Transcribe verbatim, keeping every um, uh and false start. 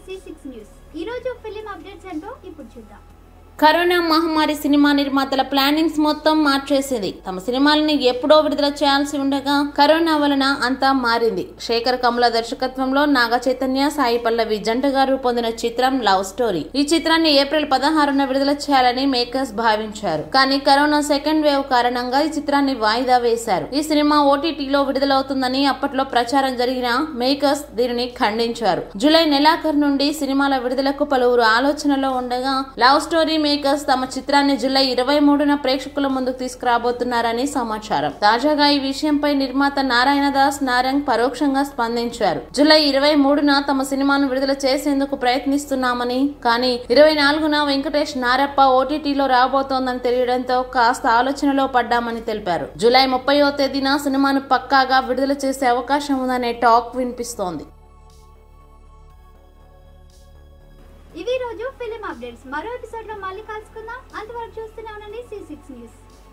C six news ఈ రోజు film updates ఏంటో ఇప్పుడు చూద్దాం. కరోనా మహమ్మారి సినిమా నిర్మాతల ప్లానింగ్స్ మొత్తం మార్చేసింది. తమ సినిమాలని ఎప్పుడో విడుదల చేయాల్సి ఉండగా కరోనా వలన అంతా మారింది. శేఖర్ కమల దర్శకత్వంలో నాగ చైతన్య, సాయి పల్లవి జంటగా రూపొందిన చిత్రం లవ్ స్టోరీ. ఈ చిత్రాన్ని ఏప్రిల్ పదహారున విడుదల చేయాలని మేకర్స్ భావించారు. కానీ కరోనా సెకండ్ వేవ్ కారణంగా ఈ చిత్రాన్ని వాయిదా వేశారు. ఈ సినిమా ఓటీటీలో విడుదలవుతుందని అప్పట్లో ప్రచారం జరిగిన మేకర్స్ దీనిని ఖండించారు. జూలై నెలాఖరు నుండి సినిమాల విడుదలకు పలువురు ఆలోచనలో ఉండగా లవ్ స్టోరీ మేకర్స్ తమ చిత్రాన్ని జూలై ఇరవై మూడున ప్రేక్షకుల ముందుకు తీసుకురాబోతున్నారని సమాచారం. తాజాగా ఈ విషయంపై నిర్మాత నారాయణదాస్ నారంగ్ పరోక్షంగా స్పందించారు. జూలై ఇరవై మూడున తమ సినిమాను విడుదల చేసేందుకు ప్రయత్నిస్తున్నామని, కానీ ఇరవై నాలుగున వెంకటేష్ నారప్ప ఓటీటీలో రాబోతోందని తెలియడంతో కాస్త ఆలోచనలో పడ్డామని తెలిపారు. జూలై ముప్పైవ తేదీన సినిమాను పక్కాగా విడుదల చేసే అవకాశం ఉందనే టాక్ వినిపిస్తోంది. ఇవి రోజు ఫిలిం అప్డేట్స్. మరో ఎపిసోడ్ లో మళ్ళీ కలుసుకుందాం. అంతవరకు చూస్తూనే ఉండండి సి సిక్స్ న్యూస్.